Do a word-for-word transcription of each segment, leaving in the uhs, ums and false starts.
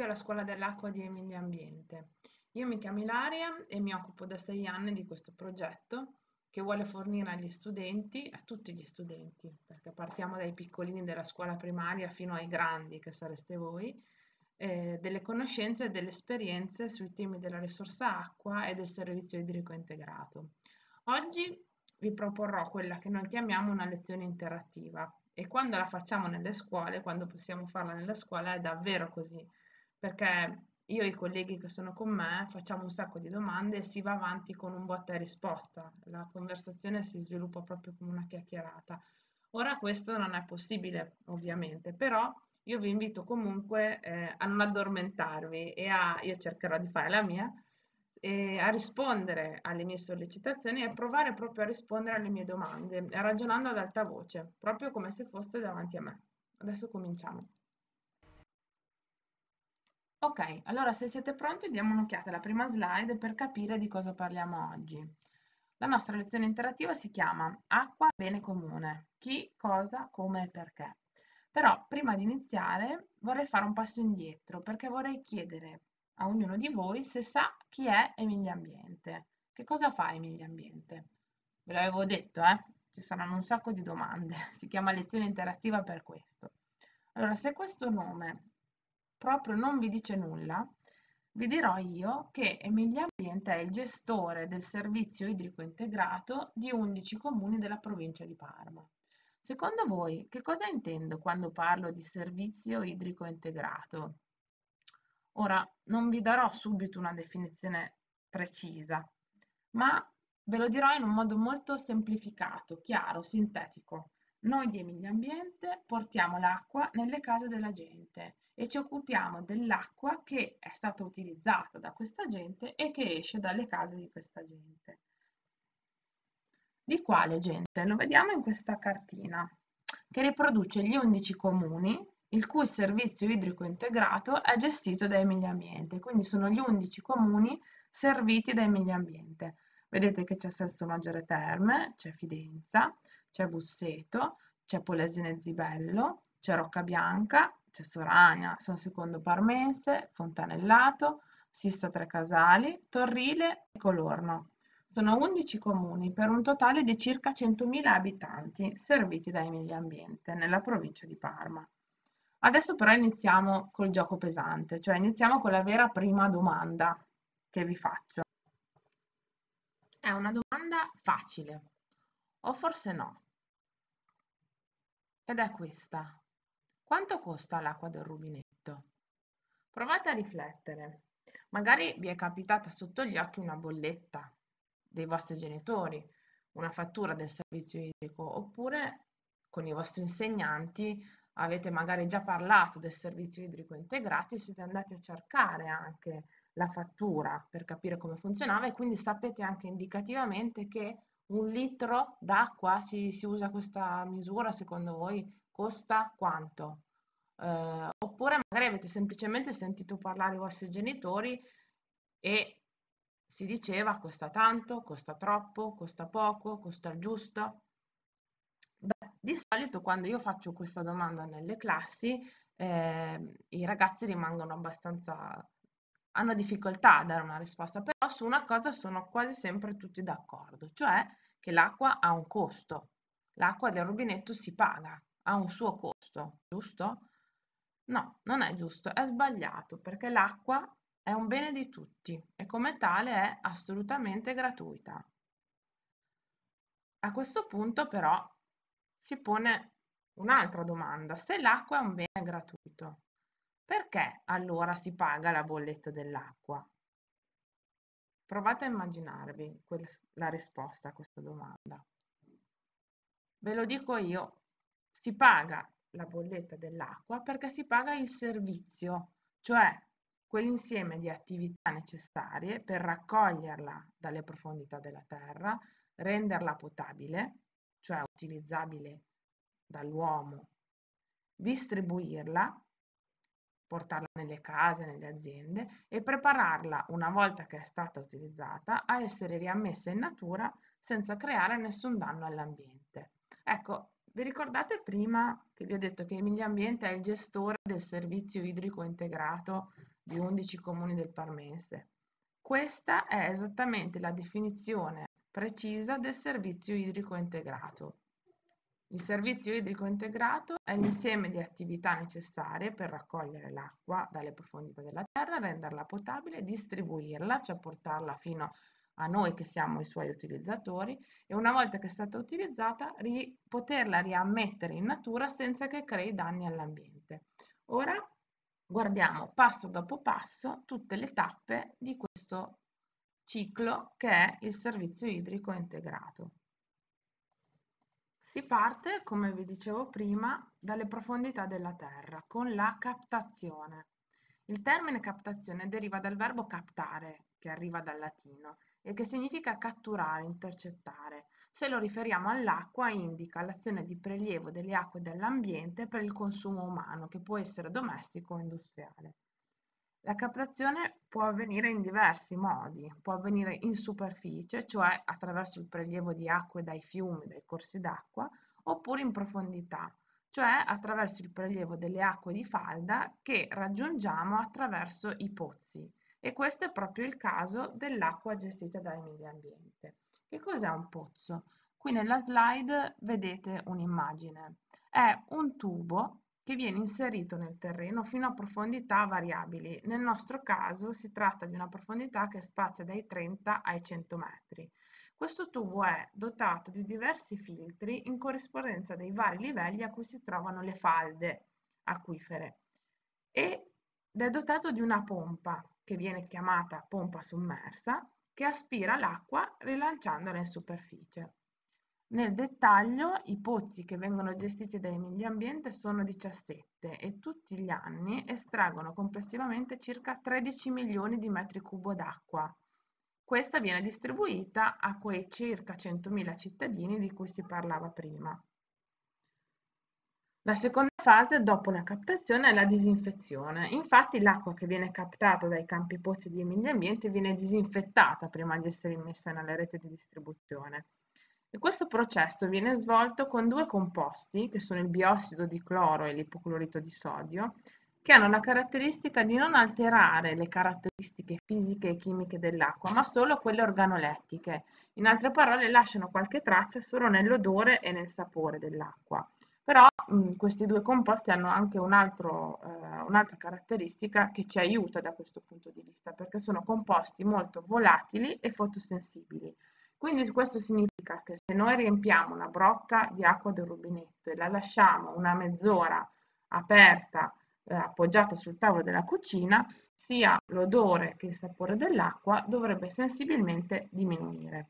alla Scuola dell'Acqua di Emilia Ambiente. Io mi chiamo Ilaria e mi occupo da sei anni di questo progetto che vuole fornire agli studenti, a tutti gli studenti, perché partiamo dai piccolini della scuola primaria fino ai grandi, che sareste voi, eh, delle conoscenze e delle esperienze sui temi della risorsa acqua e del servizio idrico integrato. Oggi vi proporrò quella che noi chiamiamo una lezione interattiva e quando la facciamo nelle scuole, quando possiamo farla nella scuola, è davvero così, perché io e i colleghi che sono con me facciamo un sacco di domande e si va avanti con un botta e risposta, la conversazione si sviluppa proprio come una chiacchierata. Ora questo non è possibile ovviamente, però io vi invito comunque eh, a non addormentarvi e a, io cercherò di fare la mia, e a rispondere alle mie sollecitazioni e a provare proprio a rispondere alle mie domande, ragionando ad alta voce, proprio come se foste davanti a me. Adesso cominciamo. Ok, allora se siete pronti diamo un'occhiata alla prima slide per capire di cosa parliamo oggi. La nostra lezione interattiva si chiama Acqua, bene comune. Chi, cosa, come e perché. Però prima di iniziare vorrei fare un passo indietro perché vorrei chiedere a ognuno di voi se sa chi è Emilia Ambiente. Che cosa fa Emilia Ambiente? Ve l'avevo detto, eh? Ci saranno un sacco di domande. Si chiama lezione interattiva per questo. Allora, se questo nome proprio non vi dice nulla, vi dirò io che Emilia Ambiente è il gestore del servizio idrico integrato di undici comuni della provincia di Parma. Secondo voi, che cosa intendo quando parlo di servizio idrico integrato? Ora, non vi darò subito una definizione precisa, ma ve lo dirò in un modo molto semplificato, chiaro, sintetico. Noi di Emilia Ambiente portiamo l'acqua nelle case della gente e ci occupiamo dell'acqua che è stata utilizzata da questa gente e che esce dalle case di questa gente. Di quale gente? Lo vediamo in questa cartina che riproduce gli undici comuni il cui servizio idrico integrato è gestito da Emilia Ambiente, quindi sono gli undici comuni serviti da Emilia Ambiente. Vedete che c'è Salsomaggiore Terme, c'è Fidenza, c'è Busseto, c'è Polesine Zibello, c'è Roccabianca, c'è Soragna, San Secondo Parmense, Fontanellato, Sista Trecasali, Torrile e Colorno. Sono undici comuni per un totale di circa centomila abitanti serviti da Emilia Ambiente nella provincia di Parma. Adesso però iniziamo col gioco pesante, cioè iniziamo con la vera prima domanda che vi faccio. È una domanda facile, o forse no, ed è questa. Quanto costa l'acqua del rubinetto? Provate a riflettere. Magari vi è capitata sotto gli occhi una bolletta dei vostri genitori, una fattura del servizio idrico, oppure con i vostri insegnanti avete magari già parlato del servizio idrico integrato e siete andati a cercare anche la fattura per capire come funzionava e quindi sapete anche indicativamente che un litro d'acqua, si, si usa questa misura secondo voi, costa quanto? Eh, oppure magari avete semplicemente sentito parlare i vostri genitori e si diceva costa tanto, costa troppo, costa poco, costa il giusto. Beh, di solito quando io faccio questa domanda nelle classi, eh, i ragazzi rimangono abbastanza, hanno difficoltà a dare una risposta, però su una cosa sono quasi sempre tutti d'accordo, cioè che l'acqua ha un costo. L'acqua del rubinetto si paga, ha un suo costo, giusto? No, non è giusto, è sbagliato, perché l'acqua è un bene di tutti e come tale è assolutamente gratuita. A questo punto però si pone un'altra domanda: se l'acqua è un bene gratuito, perché allora si paga la bolletta dell'acqua? Provate a immaginarvi la risposta a questa domanda. Ve lo dico io, si paga la bolletta dell'acqua perché si paga il servizio, cioè quell'insieme di attività necessarie per raccoglierla dalle profondità della terra, renderla potabile, cioè utilizzabile dall'uomo, distribuirla, portarla nelle case, nelle aziende e prepararla una volta che è stata utilizzata a essere riammessa in natura senza creare nessun danno all'ambiente. Ecco, vi ricordate prima che vi ho detto che Emilia Ambiente è il gestore del servizio idrico integrato di undici comuni del Parmense. Questa è esattamente la definizione precisa del servizio idrico integrato. Il servizio idrico integrato è l'insieme di attività necessarie per raccogliere l'acqua dalle profondità della terra, renderla potabile, distribuirla, cioè portarla fino a noi che siamo i suoi utilizzatori, e una volta che è stata utilizzata ri- poterla riammettere in natura senza che crei danni all'ambiente. Ora guardiamo passo dopo passo tutte le tappe di questo ciclo che è il servizio idrico integrato. Si parte, come vi dicevo prima, dalle profondità della terra con la captazione. Il termine captazione deriva dal verbo captare, che arriva dal latino, e che significa catturare, intercettare. Se lo riferiamo all'acqua, indica l'azione di prelievo delle acque dell'ambiente per il consumo umano, che può essere domestico o industriale. La captazione può avvenire in diversi modi, può avvenire in superficie, cioè attraverso il prelievo di acque dai fiumi, dai corsi d'acqua, oppure in profondità, cioè attraverso il prelievo delle acque di falda che raggiungiamo attraverso i pozzi. E questo è proprio il caso dell'acqua gestita da Emilia Ambiente. Che cos'è un pozzo? Qui nella slide vedete un'immagine. È un tubo che viene inserito nel terreno fino a profondità variabili. Nel nostro caso si tratta di una profondità che spazia dai trenta ai cento metri. Questo tubo è dotato di diversi filtri in corrispondenza dei vari livelli a cui si trovano le falde acquifere ed è dotato di una pompa che viene chiamata pompa sommersa che aspira l'acqua rilanciandola in superficie. Nel dettaglio, i pozzi che vengono gestiti da Emilia Ambiente sono diciassette e tutti gli anni estraggono complessivamente circa tredici milioni di metri cubo d'acqua. Questa viene distribuita a quei circa centomila cittadini di cui si parlava prima. La seconda fase dopo la captazione è la disinfezione. Infatti l'acqua che viene captata dai campi pozzi di Emilia Ambiente viene disinfettata prima di essere immessa nella rete di distribuzione. E questo processo viene svolto con due composti, che sono il biossido di cloro e l'ipoclorito di sodio, che hanno la caratteristica di non alterare le caratteristiche fisiche e chimiche dell'acqua, ma solo quelle organolettiche. In altre parole, lasciano qualche traccia solo nell'odore e nel sapore dell'acqua. Però mh, questi due composti hanno anche un altro, eh, un'altra caratteristica che ci aiuta da questo punto di vista, perché sono composti molto volatili e fotosensibili. Quindi questo significa che se noi riempiamo una brocca di acqua del rubinetto e la lasciamo una mezz'ora aperta, eh, appoggiata sul tavolo della cucina, sia l'odore che il sapore dell'acqua dovrebbe sensibilmente diminuire.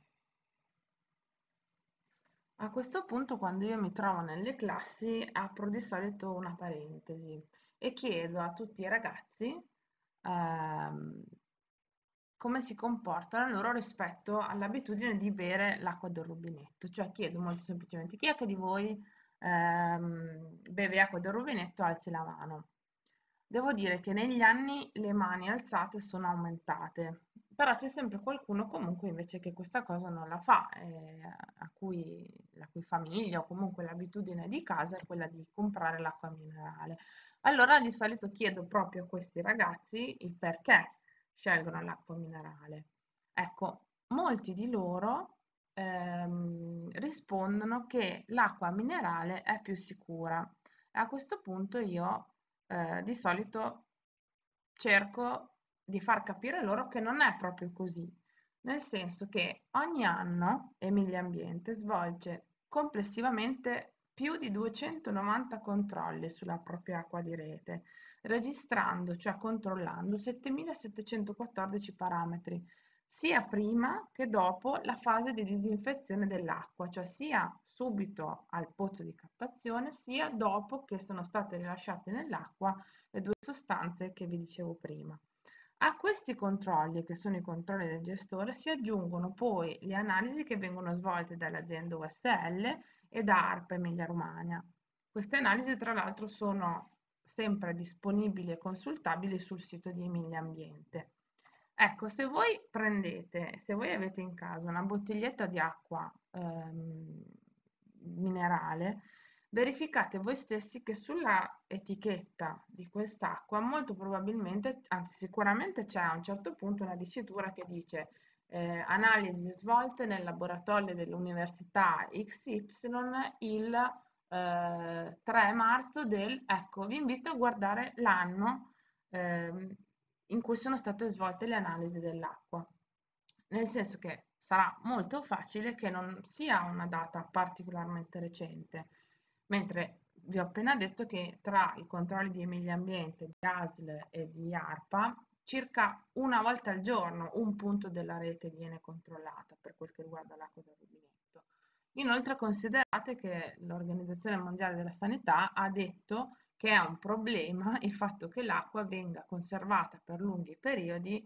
A questo punto, quando io mi trovo nelle classi, apro di solito una parentesi e chiedo a tutti i ragazzi ehm, come si comportano loro rispetto all'abitudine di bere l'acqua del rubinetto. Cioè chiedo molto semplicemente chi è che di voi ehm, beve acqua del rubinetto, alzi la mano. Devo dire che negli anni le mani alzate sono aumentate, però c'è sempre qualcuno comunque invece che questa cosa non la fa, eh, a cui, la cui famiglia o comunque l'abitudine di casa è quella di comprare l'acqua minerale. Allora di solito chiedo proprio a questi ragazzi il perché scelgono l'acqua minerale. Ecco, molti di loro ehm, rispondono che l'acqua minerale è più sicura. A questo punto io eh, di solito cerco di far capire loro che non è proprio così, nel senso che ogni anno Emilia Ambiente svolge complessivamente più di duecentonovanta controlli sulla propria acqua di rete, registrando, cioè controllando settemilasettecentoquattordici parametri, sia prima che dopo la fase di disinfezione dell'acqua, cioè sia subito al pozzo di captazione, sia dopo che sono state rilasciate nell'acqua le due sostanze che vi dicevo prima. A questi controlli, che sono i controlli del gestore, si aggiungono poi le analisi che vengono svolte dall'azienda U S L e da ARPA Emilia Romagna. Queste analisi, tra l'altro, sono sempre disponibili e consultabili sul sito di Emilia Ambiente. Ecco, se voi prendete, se voi avete in casa una bottiglietta di acqua ehm, minerale, verificate voi stessi che sulla etichetta di quest'acqua molto probabilmente, anzi sicuramente c'è a un certo punto una dicitura che dice eh, analisi svolte nel laboratorio dell'università X Y il eh, tre marzo del, ecco, vi invito a guardare l'anno ehm, in cui sono state svolte le analisi dell'acqua, nel senso che sarà molto facile che non sia una data particolarmente recente, mentre vi ho appena detto che tra i controlli di medio ambiente, di A S L e di ARPA, circa una volta al giorno un punto della rete viene controllata per quel che riguarda l'acqua del rubinetto. Inoltre considerate che l'Organizzazione Mondiale della Sanità ha detto che è un problema il fatto che l'acqua venga conservata per lunghi periodi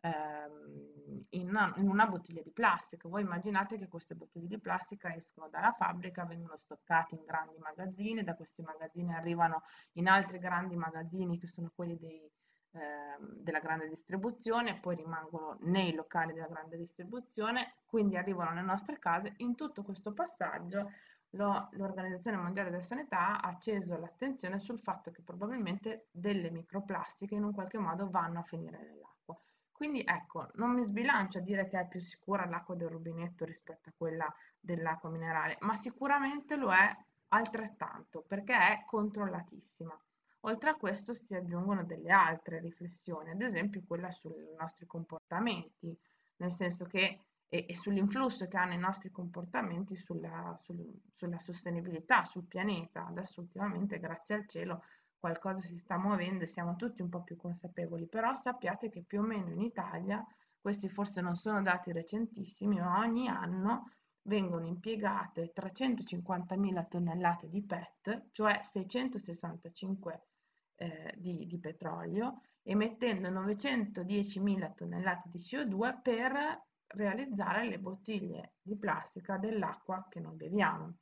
ehm, in, una, in una bottiglia di plastica. Voi immaginate che queste bottiglie di plastica escono dalla fabbrica, vengono stoccate in grandi magazzini, da questi magazzini arrivano in altri grandi magazzini che sono quelli dei, ehm, della grande distribuzione, poi rimangono nei locali della grande distribuzione, quindi arrivano nelle nostre case. In tutto questo passaggio l'Organizzazione Mondiale della Sanità ha acceso l'attenzione sul fatto che probabilmente delle microplastiche in un qualche modo vanno a finire nell'acqua. Quindi ecco, non mi sbilancio a dire che è più sicura l'acqua del rubinetto rispetto a quella dell'acqua minerale, ma sicuramente lo è altrettanto perché è controllatissima. Oltre a questo si aggiungono delle altre riflessioni, ad esempio quella sui nostri comportamenti, nel senso che e, e sull'influsso che hanno i nostri comportamenti sulla, sul, sulla sostenibilità, sul pianeta. Adesso ultimamente, grazie al cielo, qualcosa si sta muovendo e siamo tutti un po' più consapevoli, però sappiate che più o meno in Italia, questi forse non sono dati recentissimi, ma ogni anno vengono impiegate trecentocinquantamila tonnellate di P E T, cioè seicentosessantacinque eh, di, di petrolio, emettendo novecentodiecimila tonnellate di C O due per realizzare le bottiglie di plastica dell'acqua che noi beviamo.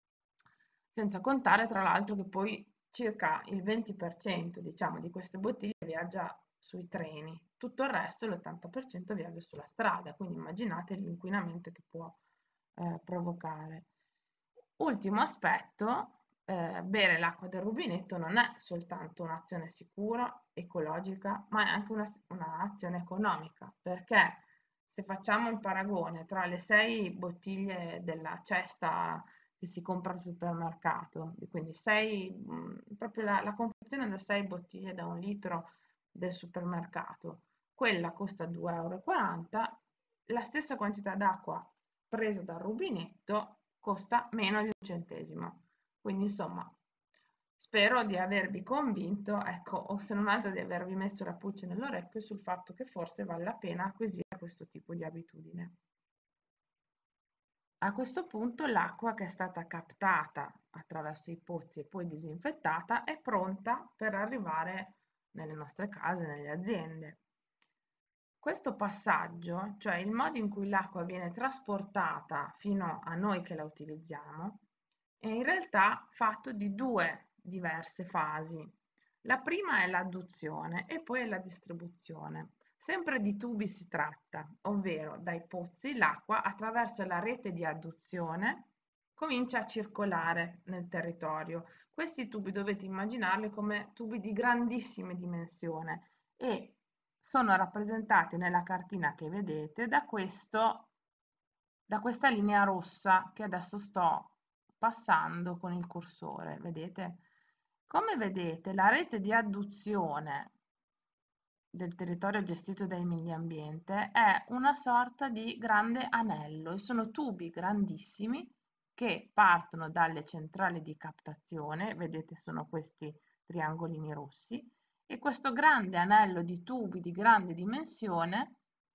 Senza contare tra l'altro che poi circa il venti per cento diciamo, di queste bottiglie viaggia sui treni, tutto il resto, l'ottanta per cento, viaggia sulla strada, quindi immaginate l'inquinamento che può eh, provocare. Ultimo aspetto, eh, bere l'acqua del rubinetto non è soltanto un'azione sicura, ecologica, ma è anche un'azione una economica, perché se facciamo un paragone tra le sei bottiglie della cesta che si compra al supermercato, quindi sei, mh, proprio la, la confezione da sei bottiglie da un litro del supermercato, quella costa due euro e quaranta, la stessa quantità d'acqua presa dal rubinetto costa meno di un centesimo. Quindi insomma, spero di avervi convinto, ecco, o se non altro di avervi messo la pulce nell'orecchio sul fatto che forse vale la pena acquisire questo tipo di abitudine. A questo punto l'acqua che è stata captata attraverso i pozzi e poi disinfettata è pronta per arrivare nelle nostre case, nelle aziende. Questo passaggio, cioè il modo in cui l'acqua viene trasportata fino a noi che la utilizziamo, è in realtà fatto di due diverse fasi. La prima è l'adduzione e poi è la distribuzione. Sempre di tubi si tratta, ovvero dai pozzi l'acqua attraverso la rete di adduzione comincia a circolare nel territorio. Questi tubi dovete immaginarli come tubi di grandissime dimensioni e sono rappresentati nella cartina che vedete da, questo, da questa linea rossa che adesso sto passando con il cursore, vedete? Come vedete, la rete di adduzione del territorio gestito dai Medio Ambiente è una sorta di grande anello e sono tubi grandissimi che partono dalle centrali di captazione, vedete sono questi triangolini rossi, e questo grande anello di tubi di grande dimensione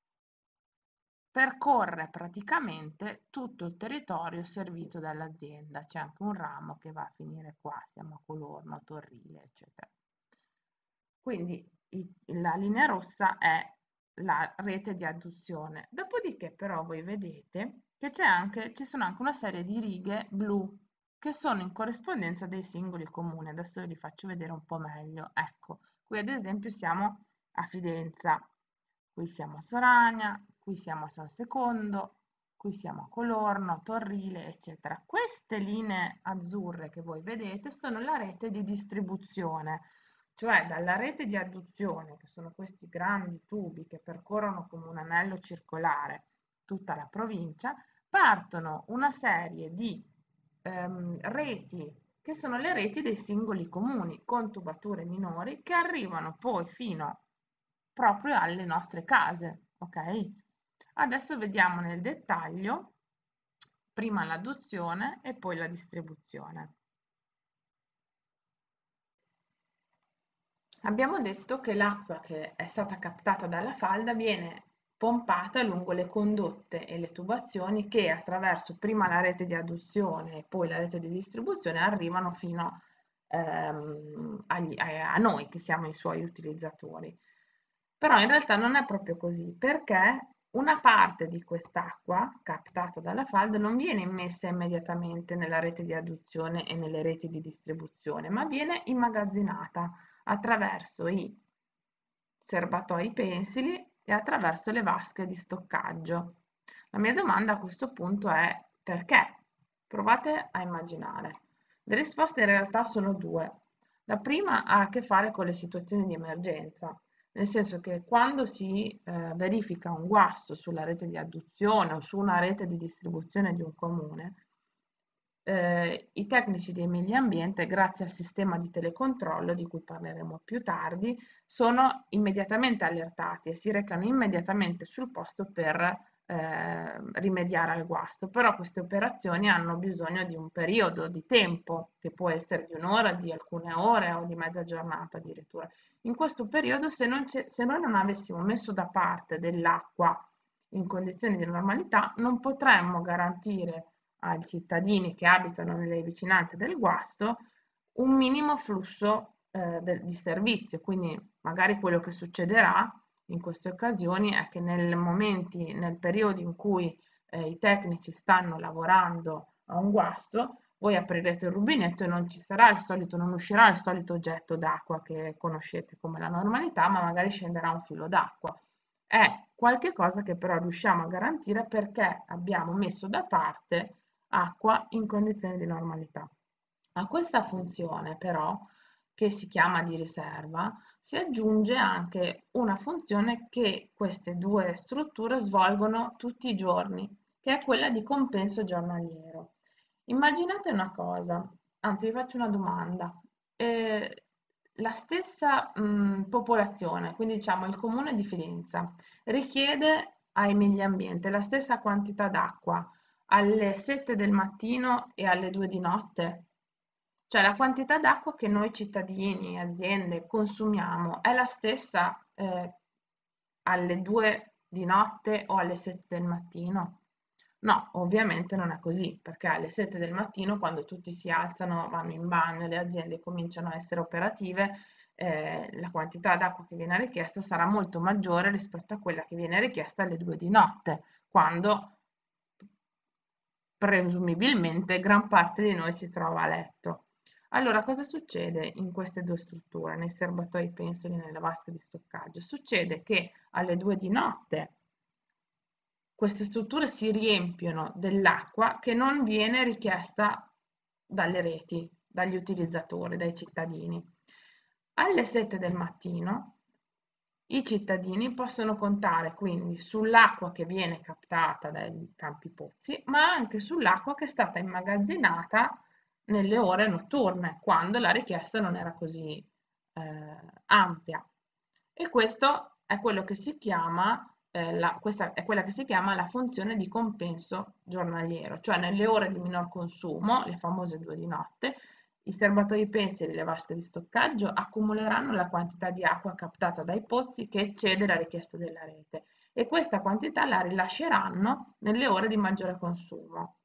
percorre praticamente tutto il territorio servito dall'azienda. C'è anche un ramo che va a finire qua, siamo a Colorno, a Torrile, eccetera. Quindi la linea rossa è la rete di adduzione. Dopodiché però voi vedete che c'è anche, ci sono anche una serie di righe blu che sono in corrispondenza dei singoli comuni. Adesso vi faccio vedere un po' meglio. Ecco, qui ad esempio siamo a Fidenza, qui siamo a Soragna, qui siamo a San Secondo, qui siamo a Colorno, Torrile, eccetera. Queste linee azzurre che voi vedete sono la rete di distribuzione, cioè dalla rete di adduzione, che sono questi grandi tubi che percorrono come un anello circolare tutta la provincia, partono una serie di ehm, reti che sono le reti dei singoli comuni con tubature minori che arrivano poi fino proprio alle nostre case, ok? Adesso vediamo nel dettaglio prima l'adduzione e poi la distribuzione. Abbiamo detto che l'acqua che è stata captata dalla falda viene pompata lungo le condotte e le tubazioni che attraverso prima la rete di adduzione e poi la rete di distribuzione arrivano fino ehm, agli, a, a noi che siamo i suoi utilizzatori. Però in realtà non è proprio così, perché una parte di quest'acqua captata dalla falda non viene immessa immediatamente nella rete di adduzione e nelle reti di distribuzione, ma viene immagazzinata attraverso i serbatoi pensili e attraverso le vasche di stoccaggio. La mia domanda a questo punto è perché? Provate a immaginare. Le risposte in realtà sono due. La prima ha a che fare con le situazioni di emergenza, nel senso che quando si eh, verifica un guasto sulla rete di adduzione o su una rete di distribuzione di un comune, eh, i tecnici di Emilia Ambiente, grazie al sistema di telecontrollo di cui parleremo più tardi, sono immediatamente allertati e si recano immediatamente sul posto per eh, rimediare al guasto. Però queste operazioni hanno bisogno di un periodo di tempo, che può essere di un'ora, di alcune ore o di mezza giornata addirittura. In questo periodo, se, non se noi non avessimo messo da parte dell'acqua in condizioni di normalità, non potremmo garantire ai cittadini che abitano nelle vicinanze del guasto un minimo flusso eh, de, di servizio. Quindi magari quello che succederà in queste occasioni è che nel momenti, nel periodo in cui eh, i tecnici stanno lavorando a un guasto, voi aprirete il rubinetto e non ci sarà il solito, non uscirà il solito getto d'acqua che conoscete come la normalità, ma magari scenderà un filo d'acqua. È qualche cosa che però riusciamo a garantire perché abbiamo messo da parte acqua in condizioni di normalità. A questa funzione però, che si chiama di riserva, si aggiunge anche una funzione che queste due strutture svolgono tutti i giorni, che è quella di compenso giornaliero. Immaginate una cosa, anzi vi faccio una domanda. Eh, la stessa mh, popolazione, quindi diciamo il comune di Fidenza, richiede ai Emilia Ambiente la stessa quantità d'acqua alle sette del mattino e alle due di notte? Cioè la quantità d'acqua che noi cittadini, aziende consumiamo è la stessa eh, alle due di notte o alle sette del mattino? No, ovviamente non è così, perché alle sette del mattino, quando tutti si alzano, vanno in bagno, le aziende cominciano a essere operative, eh, la quantità d'acqua che viene richiesta sarà molto maggiore rispetto a quella che viene richiesta alle due di notte, quando presumibilmente gran parte di noi si trova a letto. Allora, cosa succede in queste due strutture, nei serbatoi pensili e nelle vasche di stoccaggio? Succede che alle due di notte queste strutture si riempiono dell'acqua che non viene richiesta dalle reti, dagli utilizzatori, dai cittadini. Alle sette del mattino i cittadini possono contare quindi sull'acqua che viene captata dai campi pozzi, ma anche sull'acqua che è stata immagazzinata nelle ore notturne, quando la richiesta non era così eh, ampia. E questo è quello che si chiama, eh, la, questa è quella che si chiama la funzione di compenso giornaliero, cioè nelle ore di minor consumo, le famose due di notte, i serbatoi pensili e le vasche di stoccaggio accumuleranno la quantità di acqua captata dai pozzi che eccede la richiesta della rete e questa quantità la rilasceranno nelle ore di maggiore consumo.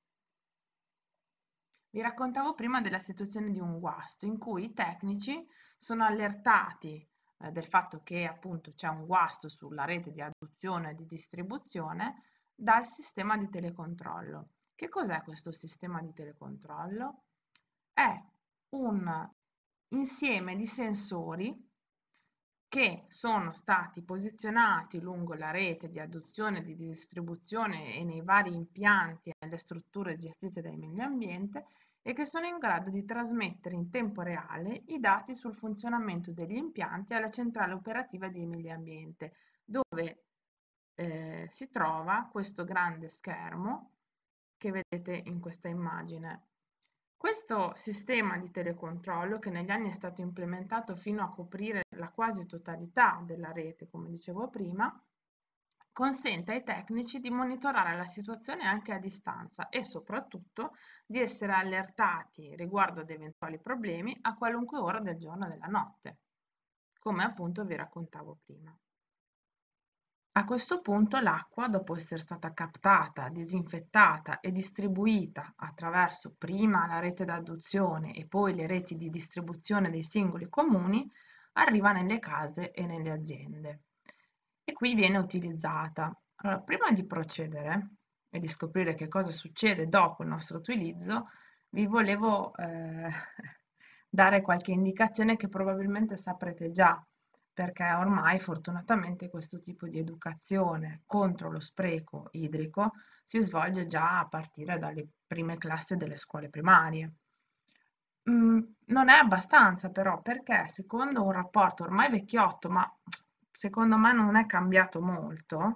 Vi raccontavo prima della situazione di un guasto in cui i tecnici sono allertati eh, del fatto che appunto c'è un guasto sulla rete di adduzione e di distribuzione dal sistema di telecontrollo. Che cos'è questo sistema di telecontrollo? È un insieme di sensori che sono stati posizionati lungo la rete di adduzione, di distribuzione e nei vari impianti e nelle strutture gestite dal medio ambiente e che sono in grado di trasmettere in tempo reale i dati sul funzionamento degli impianti alla centrale operativa di medio ambiente, dove eh, si trova questo grande schermo che vedete in questa immagine. Questo sistema di telecontrollo, che negli anni è stato implementato fino a coprire la quasi totalità della rete, come dicevo prima, consente ai tecnici di monitorare la situazione anche a distanza e soprattutto di essere allertati riguardo ad eventuali problemi a qualunque ora del giorno e della notte, come appunto vi raccontavo prima. A questo punto l'acqua, dopo essere stata captata, disinfettata e distribuita attraverso prima la rete d'adduzione e poi le reti di distribuzione dei singoli comuni, arriva nelle case e nelle aziende e qui viene utilizzata. Allora, prima di procedere e di scoprire che cosa succede dopo il nostro utilizzo, vi volevo eh, dare qualche indicazione che probabilmente saprete già, perché ormai fortunatamente questo tipo di educazione contro lo spreco idrico si svolge già a partire dalle prime classi delle scuole primarie. Mm, non è abbastanza però, perché secondo un rapporto ormai vecchiotto, ma secondo me non è cambiato molto,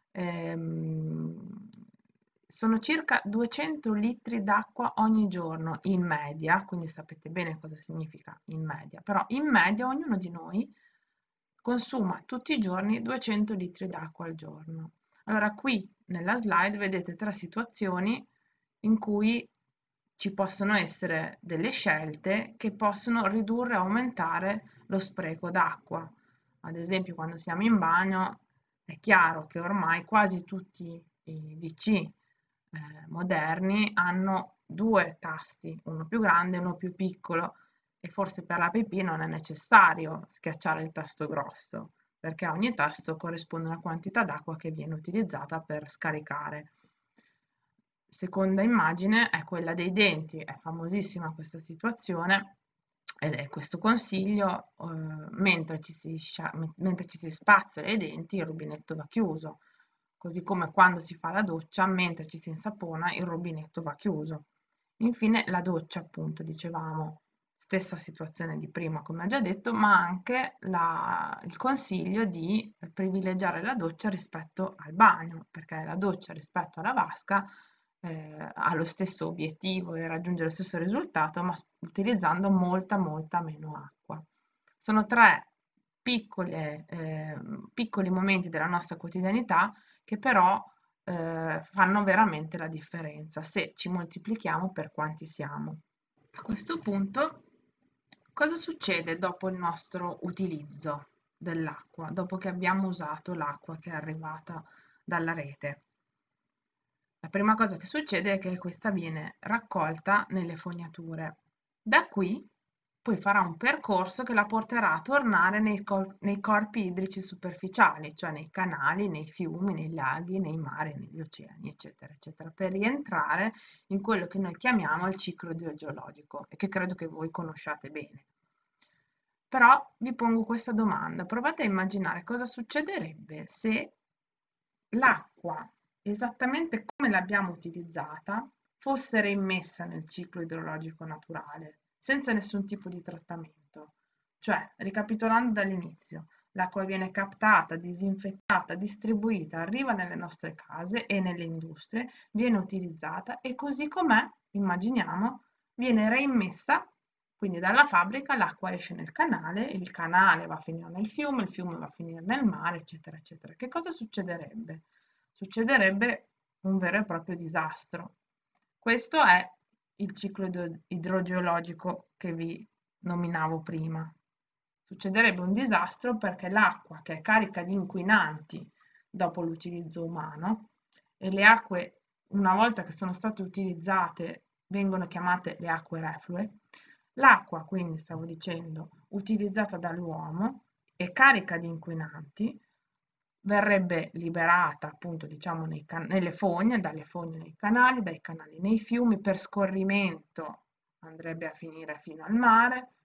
ehm, sono circa duecento litri d'acqua ogni giorno in media, quindi sapete bene cosa significa in media, però in media ognuno di noi consuma tutti i giorni duecento litri d'acqua al giorno. Allora qui nella slide vedete tre situazioni in cui ci possono essere delle scelte che possono ridurre o aumentare lo spreco d'acqua. Ad esempio, quando siamo in bagno è chiaro che ormai quasi tutti i D C eh, moderni hanno due tasti, uno più grande e uno più piccolo, e forse per la pipì non è necessario schiacciare il tasto grosso, perché a ogni tasto corrisponde una quantità d'acqua che viene utilizzata per scaricare. Seconda immagine è quella dei denti, è famosissima questa situazione ed è questo consiglio, eh, mentre, ci si, mentre ci si spazzola i denti il rubinetto va chiuso, così come quando si fa la doccia, mentre ci si insapona il rubinetto va chiuso. Infine la doccia, appunto, dicevamo, stessa situazione di prima, come ho già detto, ma anche la, il consiglio di privilegiare la doccia rispetto al bagno, perché la doccia rispetto alla vasca eh, ha lo stesso obiettivo e raggiunge lo stesso risultato, ma utilizzando molta, molta meno acqua. Sono tre piccole, eh, piccoli momenti della nostra quotidianità che però eh, fanno veramente la differenza se ci moltiplichiamo per quanti siamo. A questo punto, cosa succede dopo il nostro utilizzo dell'acqua, dopo che abbiamo usato l'acqua che è arrivata dalla rete? La prima cosa che succede è che questa viene raccolta nelle fognature. Da qui poi farà un percorso che la porterà a tornare nei, cor nei corpi idrici superficiali, cioè nei canali, nei fiumi, nei laghi, nei mari, negli oceani, eccetera, eccetera, per rientrare in quello che noi chiamiamo il ciclo idrogeologico e che credo che voi conosciate bene. Però vi pongo questa domanda, provate a immaginare cosa succederebbe se l'acqua, esattamente come l'abbiamo utilizzata, fosse reimmessa nel ciclo idrologico naturale, senza nessun tipo di trattamento. Cioè, ricapitolando dall'inizio, l'acqua viene captata, disinfettata, distribuita, arriva nelle nostre case e nelle industrie, viene utilizzata e così com'è, immaginiamo, viene reimmessa, quindi dalla fabbrica l'acqua esce nel canale, il canale va a finire nel fiume, il fiume va a finire nel mare, eccetera, eccetera. Che cosa succederebbe? Succederebbe un vero e proprio disastro. Questo è il ciclo idrogeologico che vi nominavo prima. Succederebbe un disastro perché l'acqua, che è carica di inquinanti dopo l'utilizzo umano, e le acque, una volta che sono state utilizzate, vengono chiamate le acque reflue, l'acqua, quindi stavo dicendo, utilizzata dall'uomo e carica di inquinanti, verrebbe liberata appunto diciamo nei nelle fogne, dalle fogne nei canali, dai canali nei fiumi, per scorrimento andrebbe a finire fino al mare,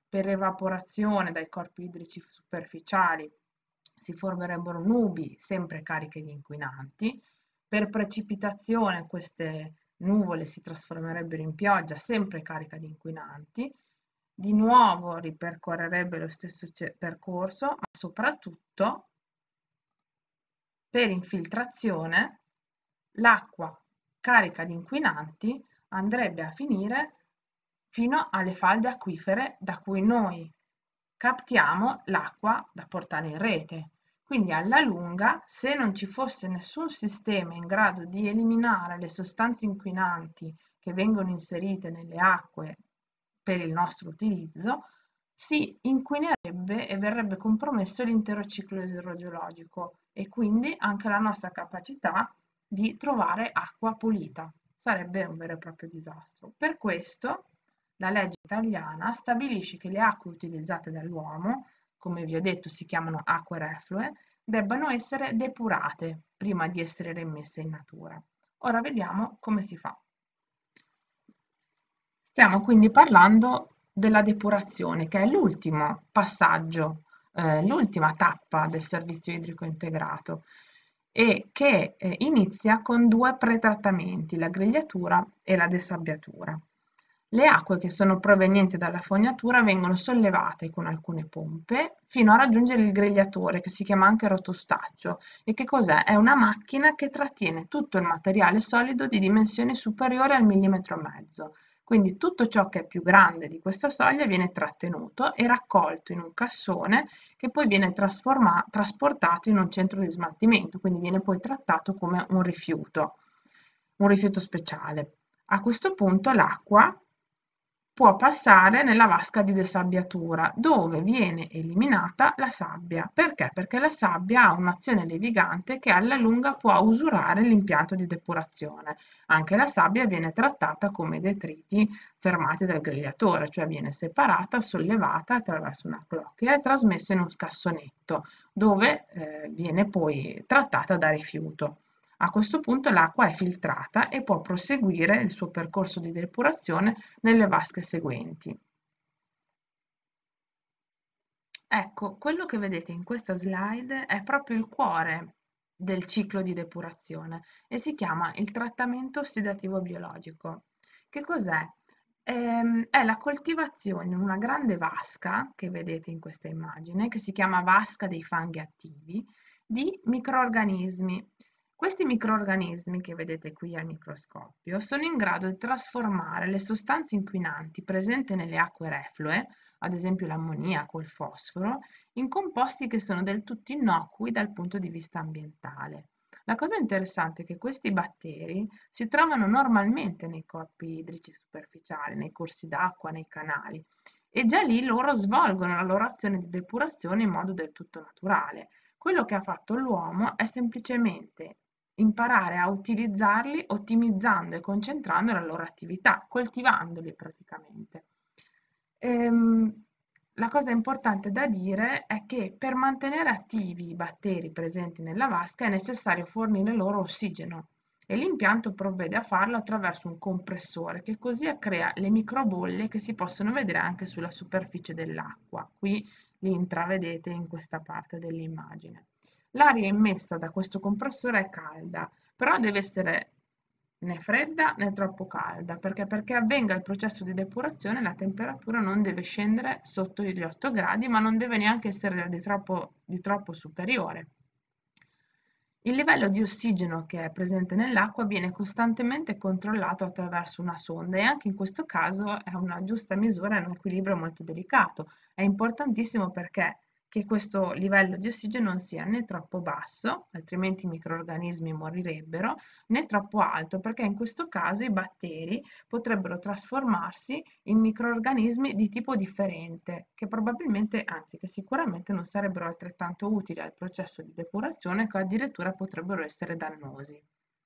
per evaporazione dai corpi idrici superficiali si formerebbero nubi sempre cariche di inquinanti, per precipitazione queste nuvole si trasformerebbero in pioggia sempre carica di inquinanti, di nuovo ripercorrerebbe lo stesso percorso, ma soprattutto per infiltrazione l'acqua carica di inquinanti andrebbe a finire fino alle falde acquifere da cui noi captiamo l'acqua da portare in rete. Quindi alla lunga, se non ci fosse nessun sistema in grado di eliminare le sostanze inquinanti che vengono inserite nelle acque per il nostro utilizzo, si inquinerebbe e verrebbe compromesso l'intero ciclo idrogeologico e quindi anche la nostra capacità di trovare acqua pulita. Sarebbe un vero e proprio disastro. Per questo la legge italiana stabilisce che le acque utilizzate dall'uomo, come vi ho detto si chiamano acque reflue, debbano essere depurate prima di essere rimesse in natura. Ora vediamo come si fa. Stiamo quindi parlando della depurazione, che è l'ultimo passaggio, eh, l'ultima tappa del servizio idrico integrato e che eh, inizia con due pretrattamenti, la grigliatura e la desabbiatura. Le acque che sono provenienti dalla fognatura vengono sollevate con alcune pompe fino a raggiungere il grigliatore, che si chiama anche rotostaccio. E che cos'è? È una macchina che trattiene tutto il materiale solido di dimensione superiore al millimetro e mezzo. Quindi tutto ciò che è più grande di questa soglia viene trattenuto e raccolto in un cassone che poi viene trasportato in un centro di smaltimento, quindi viene poi trattato come un rifiuto, un rifiuto speciale. A questo punto l'acqua può passare nella vasca di desabbiatura, dove viene eliminata la sabbia. Perché? Perché la sabbia ha un'azione levigante che alla lunga può usurare l'impianto di depurazione. Anche la sabbia viene trattata come detriti fermati dal grigliatore, cioè viene separata, sollevata attraverso una clocchia e trasmessa in un cassonetto, dove eh, viene poi trattata da rifiuto. A questo punto l'acqua è filtrata e può proseguire il suo percorso di depurazione nelle vasche seguenti. Ecco, quello che vedete in questa slide è proprio il cuore del ciclo di depurazione e si chiama il trattamento ossidativo biologico. Che cos'è? Ehm, è la coltivazione in una grande vasca, che vedete in questa immagine, che si chiama vasca dei fanghi attivi, di microrganismi. Questi microrganismi che vedete qui al microscopio sono in grado di trasformare le sostanze inquinanti presenti nelle acque reflue, ad esempio l'ammoniaco o il fosforo, in composti che sono del tutto innocui dal punto di vista ambientale. La cosa interessante è che questi batteri si trovano normalmente nei corpi idrici superficiali, nei corsi d'acqua, nei canali, e già lì loro svolgono la loro azione di depurazione in modo del tutto naturale. Quello che ha fatto l'uomo è semplicemente imparare a utilizzarli ottimizzando e concentrando la loro attività, coltivandoli praticamente. Ehm, la cosa importante da dire è che per mantenere attivi i batteri presenti nella vasca è necessario fornire loro ossigeno e l'impianto provvede a farlo attraverso un compressore che così crea le microbolle che si possono vedere anche sulla superficie dell'acqua. Qui li intravedete in questa parte dell'immagine. L'aria immessa da questo compressore è calda, però deve essere né fredda né troppo calda, perché perché avvenga il processo di depurazione la temperatura non deve scendere sotto gli otto gradi, ma non deve neanche essere di troppo, di troppo superiore. Il livello di ossigeno che è presente nell'acqua viene costantemente controllato attraverso una sonda e anche in questo caso è una giusta misura e un equilibrio molto delicato. È importantissimo perché che questo livello di ossigeno non sia né troppo basso, altrimenti i microrganismi morirebbero, né troppo alto, perché in questo caso i batteri potrebbero trasformarsi in microrganismi di tipo differente, che probabilmente, anzi che sicuramente non sarebbero altrettanto utili al processo di depurazione, che addirittura potrebbero essere dannosi.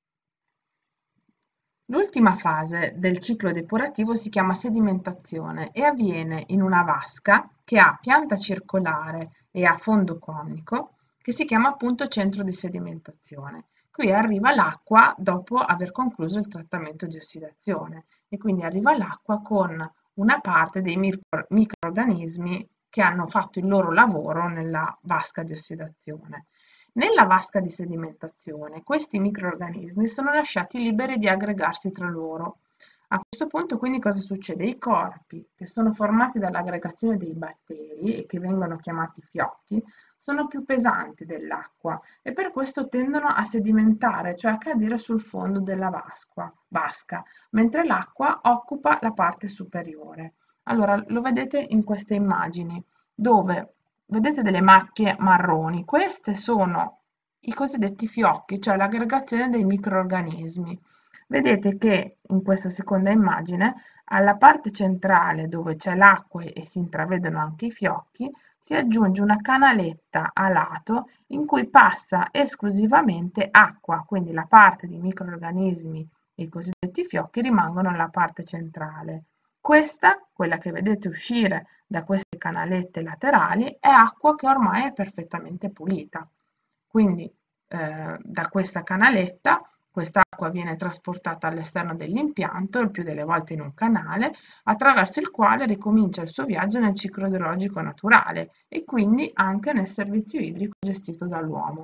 L'ultima fase del ciclo depurativo si chiama sedimentazione e avviene in una vasca che ha pianta circolare e a fondo conico, che si chiama appunto centro di sedimentazione. Qui arriva l'acqua dopo aver concluso il trattamento di ossidazione e quindi arriva l'acqua con una parte dei micro- microrganismi che hanno fatto il loro lavoro nella vasca di ossidazione. Nella vasca di sedimentazione, questi microrganismi sono lasciati liberi di aggregarsi tra loro. A questo punto quindi cosa succede? I corpi, che sono formati dall'aggregazione dei batteri e che vengono chiamati fiocchi, sono più pesanti dell'acqua e per questo tendono a sedimentare, cioè a cadere sul fondo della vasca, vasca, mentre l'acqua occupa la parte superiore. Allora, lo vedete in queste immagini, dove vedete delle macchie marroni. Queste sono i cosiddetti fiocchi, cioè l'aggregazione dei microrganismi. Vedete che in questa seconda immagine, alla parte centrale dove c'è l'acqua e si intravedono anche i fiocchi, si aggiunge una canaletta a lato in cui passa esclusivamente acqua, quindi la parte di microrganismi, i cosiddetti fiocchi, rimangono nella parte centrale. Questa, quella che vedete uscire da queste canalette laterali, è acqua che ormai è perfettamente pulita. Quindi eh, da questa canaletta quest'acqua viene trasportata all'esterno dell'impianto, il più delle volte in un canale, attraverso il quale ricomincia il suo viaggio nel ciclo idrologico naturale e quindi anche nel servizio idrico gestito dall'uomo.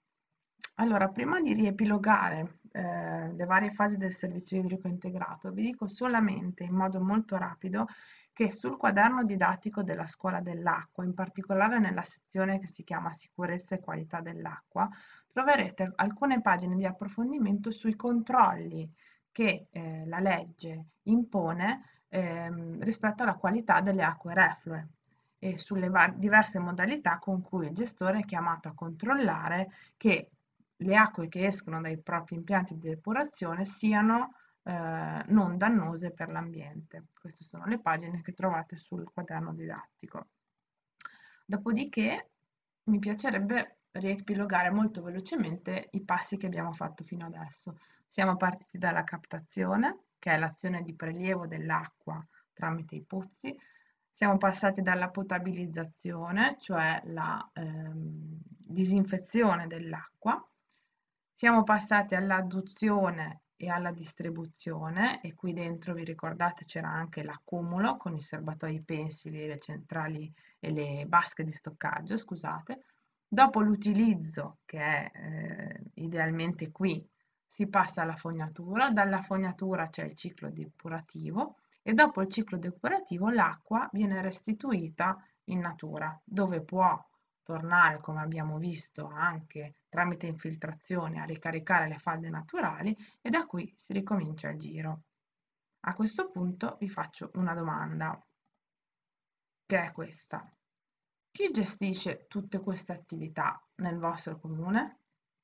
Allora, prima di riepilogare eh, le varie fasi del servizio idrico integrato, vi dico solamente in modo molto rapido che sul quaderno didattico della scuola dell'acqua, in particolare nella sezione che si chiama Sicurezza e qualità dell'acqua, troverete alcune pagine di approfondimento sui controlli che eh, la legge impone ehm, rispetto alla qualità delle acque reflue e sulle diverse modalità con cui il gestore è chiamato a controllare che le acque che escono dai propri impianti di depurazione siano eh, non dannose per l'ambiente. Queste sono le pagine che trovate sul quaderno didattico. Dopodiché mi piacerebbe riepilogare molto velocemente i passi che abbiamo fatto fino adesso. Siamo partiti dalla captazione, che è l'azione di prelievo dell'acqua tramite i pozzi. Siamo passati dalla potabilizzazione, cioè la ehm, disinfezione dell'acqua. Siamo passati all'adduzione e alla distribuzione e qui dentro vi ricordate c'era anche l'accumulo con i serbatoi pensili, le centrali e le vasche di stoccaggio, scusate. Dopo l'utilizzo, che è eh, idealmente qui, si passa alla fognatura, dalla fognatura c'è il ciclo depurativo e dopo il ciclo depurativo l'acqua viene restituita in natura, dove può tornare, come abbiamo visto, anche tramite infiltrazione a ricaricare le falde naturali e da qui si ricomincia il giro. A questo punto vi faccio una domanda, che è questa. Chi gestisce tutte queste attività nel vostro comune?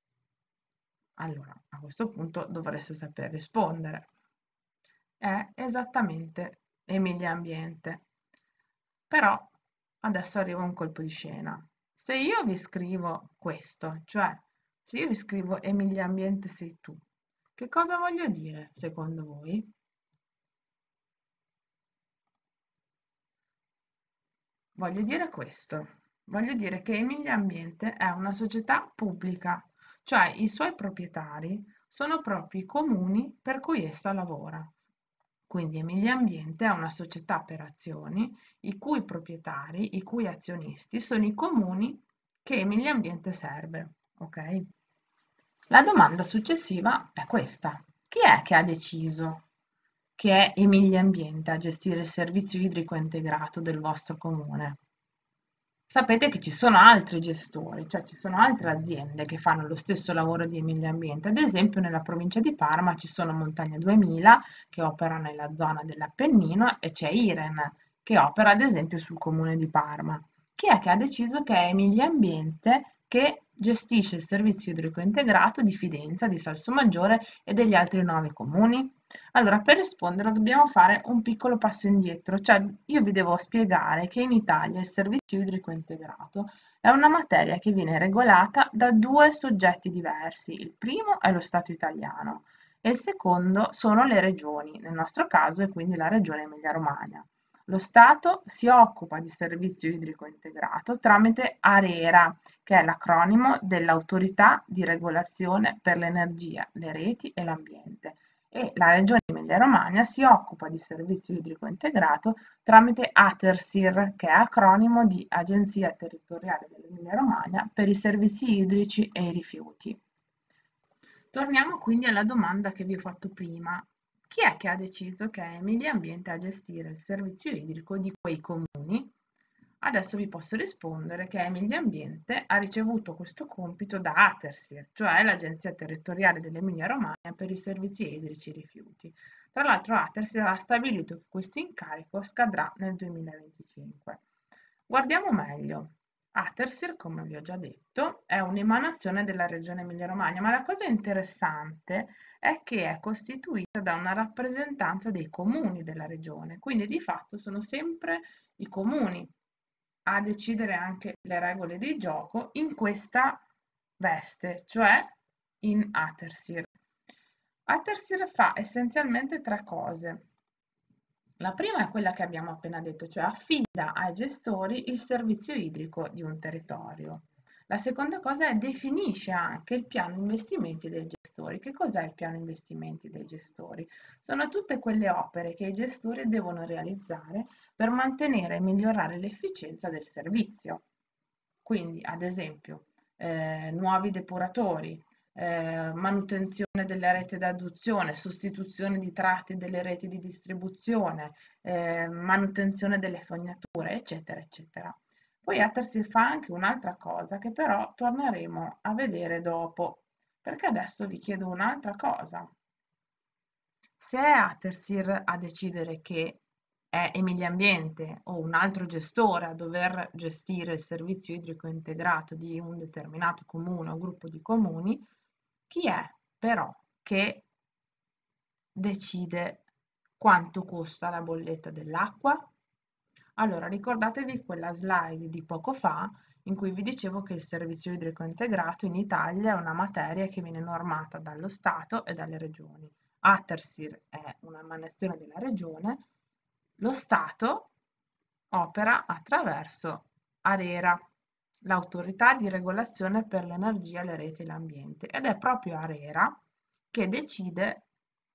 Allora, a questo punto dovreste saper rispondere. È esattamente Emilia Ambiente. Però adesso arriva un colpo di scena. Se io vi scrivo questo, cioè se io vi scrivo Emilia Ambiente sei tu, che cosa voglio dire secondo voi? Voglio dire questo. Voglio dire che Emilia Ambiente è una società pubblica, cioè i suoi proprietari sono proprio i comuni per cui essa lavora. Quindi Emilia Ambiente è una società per azioni i cui proprietari, i cui azionisti sono i comuni che Emilia Ambiente serve. Ok? La domanda successiva è questa. Chi è che ha deciso che è Emilia Ambiente a gestire il servizio idrico integrato del vostro comune? Sapete che ci sono altri gestori, cioè ci sono altre aziende che fanno lo stesso lavoro di Emilia Ambiente. Ad esempio nella provincia di Parma ci sono Montagna duemila che opera nella zona dell'Appennino e c'è Iren che opera ad esempio sul comune di Parma. Chi è che ha deciso che è Emilia Ambiente che gestisce il servizio idrico integrato di Fidenza, di Salsomaggiore e degli altri nove comuni? Allora, per rispondere dobbiamo fare un piccolo passo indietro, cioè io vi devo spiegare che in Italia il servizio idrico integrato è una materia che viene regolata da due soggetti diversi. Il primo è lo Stato italiano e il secondo sono le regioni, nel nostro caso è quindi la regione Emilia-Romagna. Lo Stato si occupa di servizio idrico integrato tramite ARERA, che è l'acronimo dell'Autorità di regolazione per l'energia, le reti e l'ambiente e la Regione Emilia-Romagna si occupa di servizio idrico integrato tramite ATERSIR, che è acronimo di Agenzia Territoriale dell'Emilia-Romagna per i servizi idrici e i rifiuti. Torniamo quindi alla domanda che vi ho fatto prima. Chi è che ha deciso che è Emilia Ambiente a gestire il servizio idrico di quei comuni? Adesso vi posso rispondere che Emilia Ambiente ha ricevuto questo compito da ATERSIR, cioè l'Agenzia Territoriale dell'Emilia Romagna per i servizi idrici e rifiuti. Tra l'altro ATERSIR ha stabilito che questo incarico scadrà nel duemilaventicinque. Guardiamo meglio. ATERSIR, come vi ho già detto, è un'emanazione della Regione Emilia-Romagna, ma la cosa interessante è che è costituita da una rappresentanza dei comuni della regione, quindi di fatto sono sempre i comuni a decidere anche le regole di gioco in questa veste, cioè in ATERSIR. ATERSIR fa essenzialmente tre cose. La prima è quella che abbiamo appena detto, cioè affida ai gestori il servizio idrico di un territorio. La seconda cosa è definisce anche il piano investimenti dei gestori. Che cos'è il piano investimenti dei gestori? Sono tutte quelle opere che i gestori devono realizzare per mantenere e migliorare l'efficienza del servizio. Quindi, ad esempio, eh, nuovi depuratori, eh, manutenzione delle reti d'adduzione, sostituzione di tratti delle reti di distribuzione, eh, manutenzione delle fognature, eccetera, eccetera. Poi ATERSIR fa anche un'altra cosa che però torneremo a vedere dopo, perché adesso vi chiedo un'altra cosa. Se è ATERSIR a decidere che è Emilia Ambiente o un altro gestore a dover gestire il servizio idrico integrato di un determinato comune o gruppo di comuni, chi è però che decide quanto costa la bolletta dell'acqua? Allora, ricordatevi quella slide di poco fa in cui vi dicevo che il servizio idrico integrato in Italia è una materia che viene normata dallo Stato e dalle regioni. ATERSIR è un'emanazione della regione, lo Stato opera attraverso ARERA, l'autorità di regolazione per l'energia, le reti e l'ambiente, ed è proprio ARERA che decide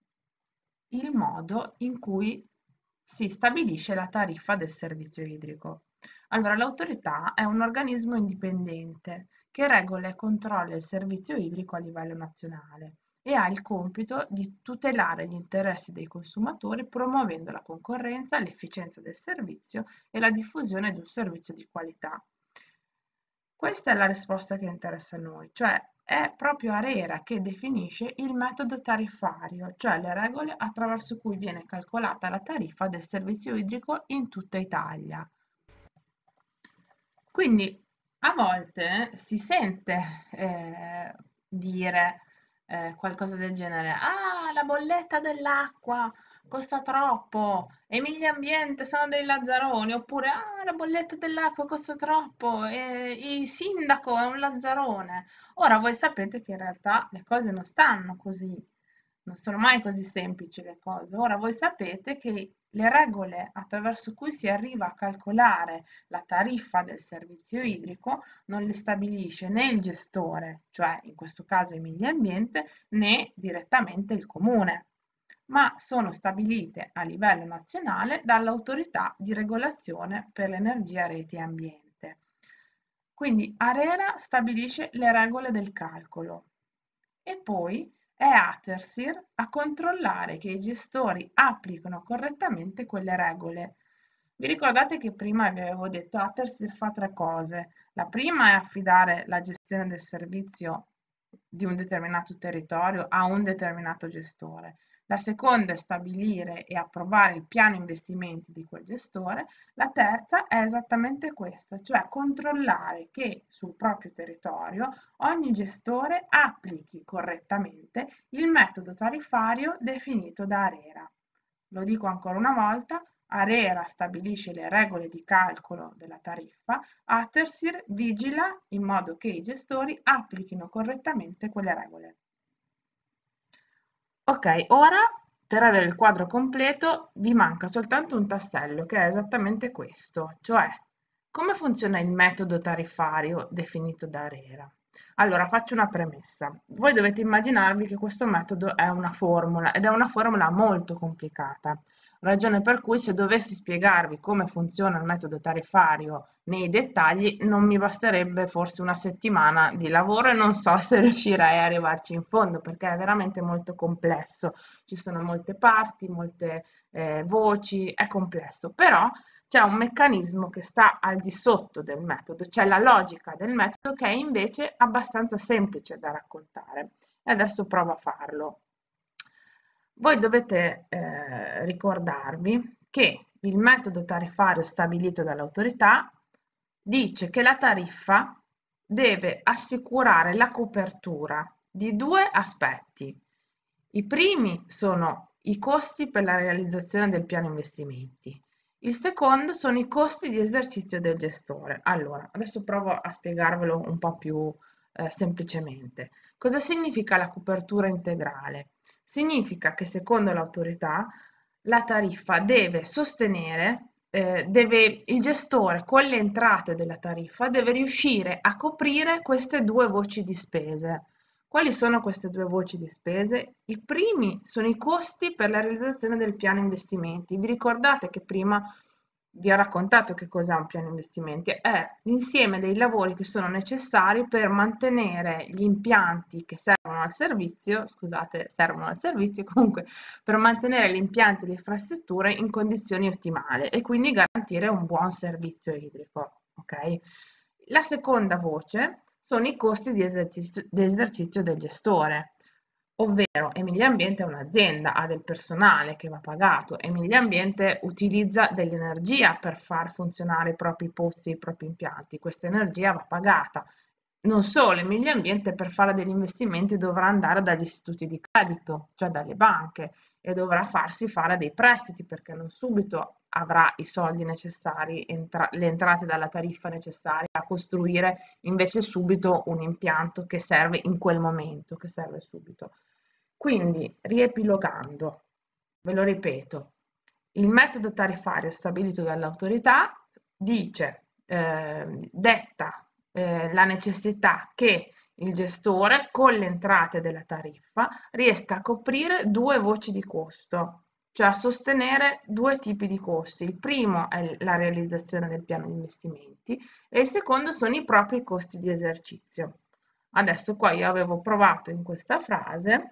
il modo in cui si stabilisce la tariffa del servizio idrico. Allora, l'autorità è un organismo indipendente che regola e controlla il servizio idrico a livello nazionale e ha il compito di tutelare gli interessi dei consumatori promuovendo la concorrenza, l'efficienza del servizio e la diffusione di un servizio di qualità. Questa è la risposta che interessa a noi, cioè è proprio ARERA che definisce il metodo tariffario, cioè le regole attraverso cui viene calcolata la tariffa del servizio idrico in tutta Italia. Quindi a volte si sente eh, dire eh, qualcosa del genere, ah, la bolletta dell'acqua costa troppo, Emilia Ambiente sono dei lazzaroni, oppure ah, la bolletta dell'acqua costa troppo, e il sindaco è un lazzarone. Ora voi sapete che in realtà le cose non stanno così, non sono mai così semplici le cose. Ora voi sapete che le regole attraverso cui si arriva a calcolare la tariffa del servizio idrico non le stabilisce né il gestore, cioè in questo caso Emilia Ambiente, né direttamente il comune, ma sono stabilite a livello nazionale dall'autorità di regolazione per l'energia, reti e ambiente. Quindi ARERA stabilisce le regole del calcolo e poi è ATERSIR a controllare che i gestori applicano correttamente quelle regole. Vi ricordate che prima vi avevo detto ATERSIR fa tre cose. La prima è affidare la gestione del servizio di un determinato territorio a un determinato gestore. La seconda è stabilire e approvare il piano investimenti di quel gestore. La terza è esattamente questa, cioè controllare che sul proprio territorio ogni gestore applichi correttamente il metodo tariffario definito da ARERA. Lo dico ancora una volta, ARERA stabilisce le regole di calcolo della tariffa, ATERSIR vigila in modo che i gestori applichino correttamente quelle regole. Ok, ora per avere il quadro completo vi manca soltanto un tassello che è esattamente questo, cioè come funziona il metodo tariffario definito da ARERA. Allora, faccio una premessa. Voi dovete immaginarvi che questo metodo è una formula ed è una formula molto complicata, ragione per cui se dovessi spiegarvi come funziona il metodo tariffario nei dettagli non mi basterebbe forse una settimana di lavoro e non so se riuscirei a arrivarci in fondo perché è veramente molto complesso. Ci sono molte parti, molte eh, voci, è complesso, però c'è un meccanismo che sta al di sotto del metodo, c'è la logica del metodo che è invece abbastanza semplice da raccontare. E adesso provo a farlo. Voi dovete eh, ricordarvi che il metodo tariffario stabilito dall'autorità dice che la tariffa deve assicurare la copertura di due aspetti. I primi sono i costi per la realizzazione del piano investimenti. Il secondo sono i costi di esercizio del gestore. Allora, adesso provo a spiegarvelo un po' più eh, semplicemente. Cosa significa la copertura integrale? Significa che secondo l'autorità la tariffa deve sostenere, eh, deve, il gestore con le entrate della tariffa deve riuscire a coprire queste due voci di spese. Quali sono queste due voci di spese? I primi sono i costi per la realizzazione del piano investimenti. Vi ricordate che prima vi ho raccontato che cos'è un piano investimenti? È l'insieme dei lavori che sono necessari per mantenere gli impianti che servono al servizio, scusate, servono al servizio, comunque per mantenere gli impianti e le infrastrutture in condizioni ottimali e quindi garantire un buon servizio idrico. Okay? La seconda voce sono i costi di esercizio, di esercizio del gestore, ovvero Emilia Ambiente è un'azienda, ha del personale che va pagato, Emilia Ambiente utilizza dell'energia per far funzionare i propri pozzi, i propri impianti, questa energia va pagata. Non solo, Emilia Ambiente per fare degli investimenti dovrà andare dagli istituti di credito, cioè dalle banche, e dovrà farsi fare dei prestiti perché non subito avrà i soldi necessari, entra le entrate dalla tariffa necessarie a costruire invece subito un impianto che serve in quel momento, che serve subito. Quindi, riepilogando, ve lo ripeto, il metodo tariffario stabilito dall'autorità dice, eh, detta eh, la necessità che il gestore con le entrate della tariffa riesca a coprire due voci di costo, cioè a sostenere due tipi di costi. Il primo è la realizzazione del piano di investimenti e il secondo sono i propri costi di esercizio. Adesso qua io avevo provato in questa frase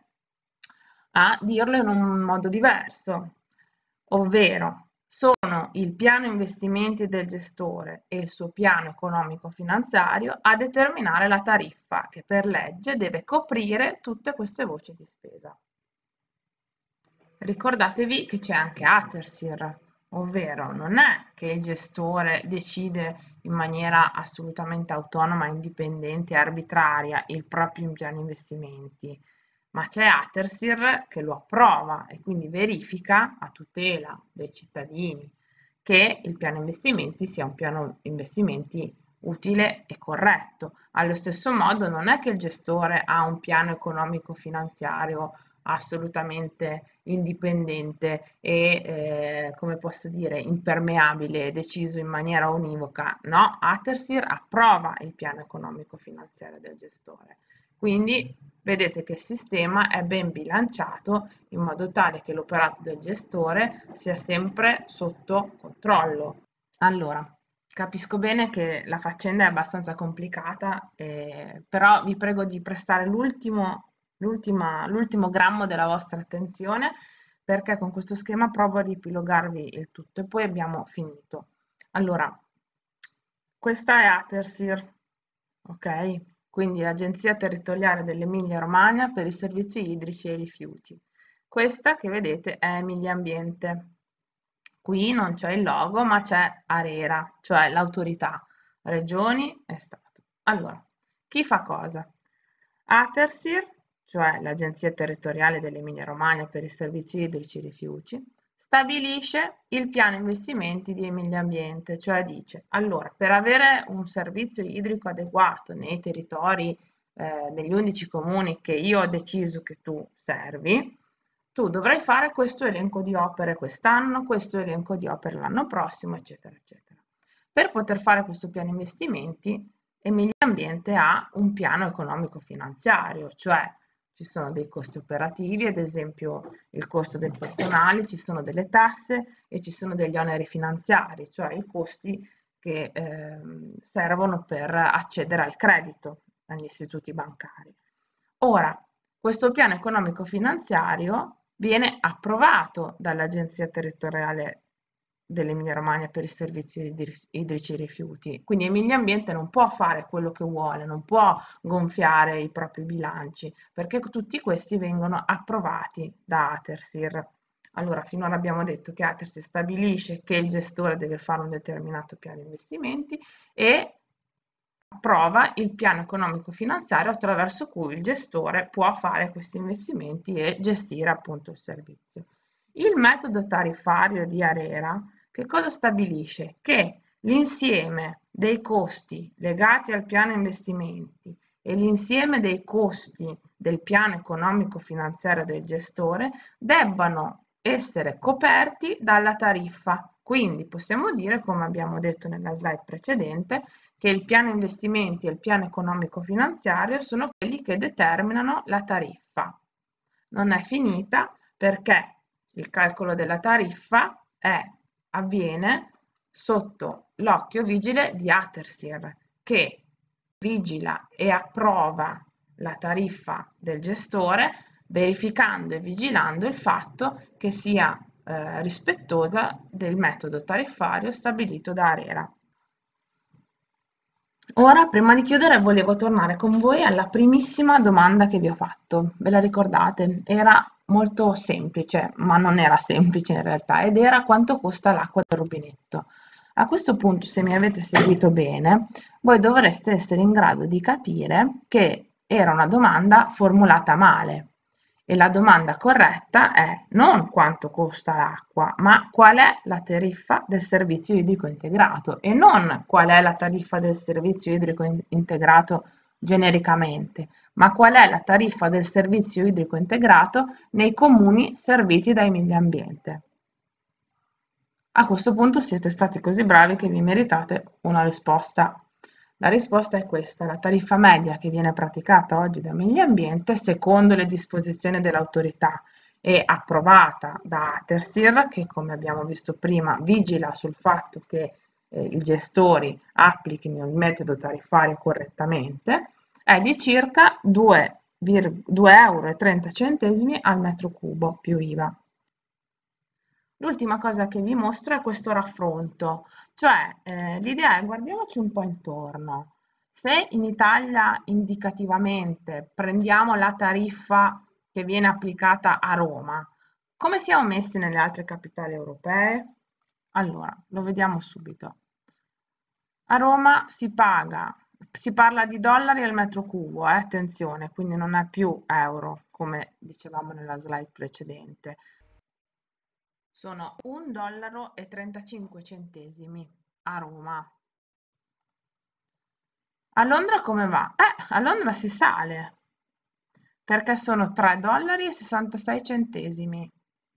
a dirlo in un modo diverso, ovvero sono il piano investimenti del gestore e il suo piano economico-finanziario a determinare la tariffa che per legge deve coprire tutte queste voci di spesa. Ricordatevi che c'è anche Atersir, ovvero non è che il gestore decide in maniera assolutamente autonoma, indipendente e arbitraria il proprio piano investimenti, ma c'è Atersir che lo approva e quindi verifica a tutela dei cittadini che il piano investimenti sia un piano investimenti utile e corretto. Allo stesso modo non è che il gestore ha un piano economico-finanziario assolutamente indipendente e, eh, come posso dire, impermeabile, deciso in maniera univoca. No, Atersir approva il piano economico-finanziario del gestore. Quindi vedete che il sistema è ben bilanciato in modo tale che l'operato del gestore sia sempre sotto controllo. Allora, capisco bene che la faccenda è abbastanza complicata, eh, però vi prego di prestare l'ultimo l'ultimo grammo della vostra attenzione perché con questo schema provo a riepilogarvi il tutto e poi abbiamo finito. Allora, questa è Atersir, ok? Quindi l'Agenzia Territoriale dell'Emilia Romagna per i servizi idrici e i rifiuti. Questa che vedete è Emilia Ambiente. Qui non c'è il logo, ma c'è ARERA, cioè l'autorità, regioni e Stato. Allora, chi fa cosa? Atersir, cioè l'Agenzia Territoriale dell'Emilia Romagna per i servizi idrici e rifiuti, stabilisce il piano investimenti di Emilia Ambiente, cioè dice, allora, per avere un servizio idrico adeguato nei territori, eh, negli undici comuni che io ho deciso che tu servi, tu dovrai fare questo elenco di opere quest'anno, questo elenco di opere l'anno prossimo, eccetera, eccetera. Per poter fare questo piano investimenti Emilia Ambiente ha un piano economico-finanziario, cioè ci sono dei costi operativi, ad esempio il costo del personale, ci sono delle tasse e ci sono degli oneri finanziari, cioè i costi che eh, servono per accedere al credito agli istituti bancari. Ora, questo piano economico-finanziario viene approvato dall'Agenzia Territoriale dell'Emilia Romagna per i servizi idrici e rifiuti, quindi Emilia Ambiente non può fare quello che vuole, non può gonfiare i propri bilanci, perché tutti questi vengono approvati da Atersir. Allora, finora abbiamo detto che Atersir stabilisce che il gestore deve fare un determinato piano di investimenti e approva il piano economico finanziario attraverso cui il gestore può fare questi investimenti e gestire appunto il servizio. Il metodo tariffario di ARERA che cosa stabilisce? Che l'insieme dei costi legati al piano investimenti e l'insieme dei costi del piano economico finanziario del gestore debbano essere coperti dalla tariffa. Quindi possiamo dire, come abbiamo detto nella slide precedente, che il piano investimenti e il piano economico finanziario sono quelli che determinano la tariffa. Non è finita perché il calcolo della tariffa è, avviene sotto l'occhio vigile di Atersir, che vigila e approva la tariffa del gestore, verificando e vigilando il fatto che sia eh, rispettosa del metodo tariffario stabilito da ARERA. Ora, prima di chiudere, volevo tornare con voi alla primissima domanda che vi ho fatto. Ve la ricordate? Era molto semplice, ma non era semplice in realtà, ed era quanto costa l'acqua del rubinetto. A questo punto, se mi avete seguito bene, voi dovreste essere in grado di capire che era una domanda formulata male. E la domanda corretta è non quanto costa l'acqua, ma qual è la tariffa del servizio idrico integrato e non qual è la tariffa del servizio idrico integrato genericamente, ma qual è la tariffa del servizio idrico integrato nei comuni serviti da Emilia Ambiente. A questo punto siete stati così bravi che vi meritate una risposta. La risposta è questa: la tariffa media che viene praticata oggi da Emilia Ambiente secondo le disposizioni dell'autorità e approvata da Atersir, che come abbiamo visto prima vigila sul fatto che eh, i gestori applichino il metodo tariffario correttamente, è di circa due euro e trenta centesimi al metro cubo più I V A. L'ultima cosa che vi mostro è questo raffronto, cioè eh, l'idea è guardiamoci un po' intorno. Se in Italia indicativamente prendiamo la tariffa che viene applicata a Roma, come siamo messi nelle altre capitali europee? Allora, lo vediamo subito. A Roma si paga, si parla di dollari al metro cubo, eh, attenzione, quindi non è più euro, come dicevamo nella slide precedente. Sono un dollaro e trentacinque centesimi a Roma. A Londra come va? Eh, a Londra si sale, perché sono tre dollari e sessantasei centesimi.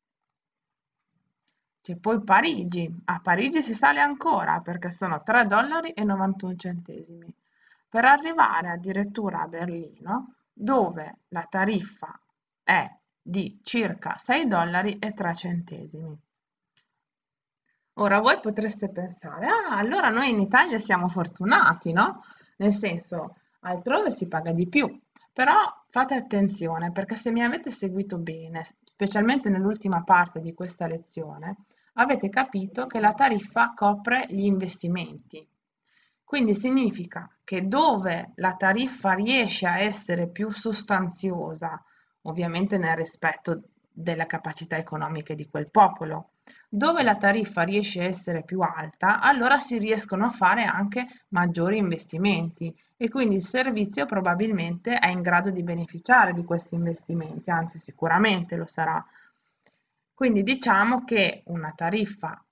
C'è poi Parigi. A Parigi si sale ancora, perché sono tre dollari e novantuno centesimi. Per arrivare addirittura a Berlino, dove la tariffa è di circa sei dollari e tre centesimi. Ora voi potreste pensare, ah, allora noi in Italia siamo fortunati, no? Nel senso, altrove si paga di più. Però fate attenzione perché se mi avete seguito bene, specialmente nell'ultima parte di questa lezione, avete capito che la tariffa copre gli investimenti. Quindi significa che dove la tariffa riesce a essere più sostanziosa, ovviamente nel rispetto delle capacità economiche di quel popolo, dove la tariffa riesce a essere più alta, allora si riescono a fare anche maggiori investimenti e quindi il servizio probabilmente è in grado di beneficiare di questi investimenti, anzi sicuramente lo sarà. Quindi diciamo che una tariffa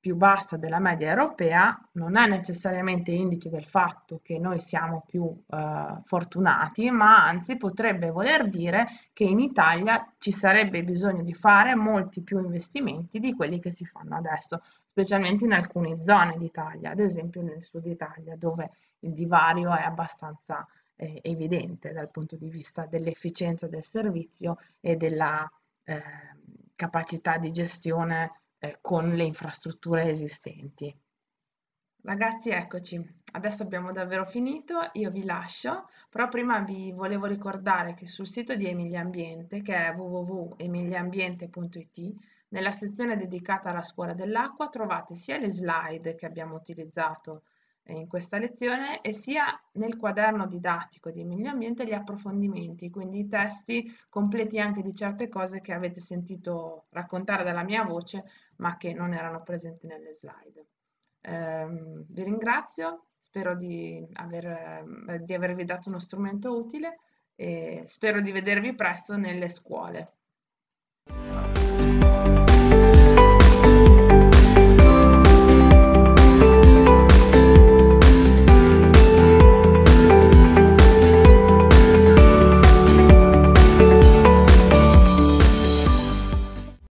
più bassa della media europea non è necessariamente indice del fatto che noi siamo più eh, fortunati, ma anzi potrebbe voler dire che in Italia ci sarebbe bisogno di fare molti più investimenti di quelli che si fanno adesso, specialmente in alcune zone d'Italia, ad esempio nel sud Italia, dove il divario è abbastanza eh, evidente dal punto di vista dell'efficienza del servizio e della eh, capacità di gestione eh, con le infrastrutture esistenti. Ragazzi, eccoci, adesso abbiamo davvero finito, io vi lascio, però prima vi volevo ricordare che sul sito di Emilia Ambiente, che è w w w punto emiliaambiente punto i t, nella sezione dedicata alla scuola dell'acqua trovate sia le slide che abbiamo utilizzato in questa lezione e sia nel quaderno didattico di Emilia Ambiente gli approfondimenti, quindi i testi completi anche di certe cose che avete sentito raccontare dalla mia voce, ma che non erano presenti nelle slide. Eh, vi ringrazio, spero di, aver, eh, di avervi dato uno strumento utile e spero di vedervi presto nelle scuole.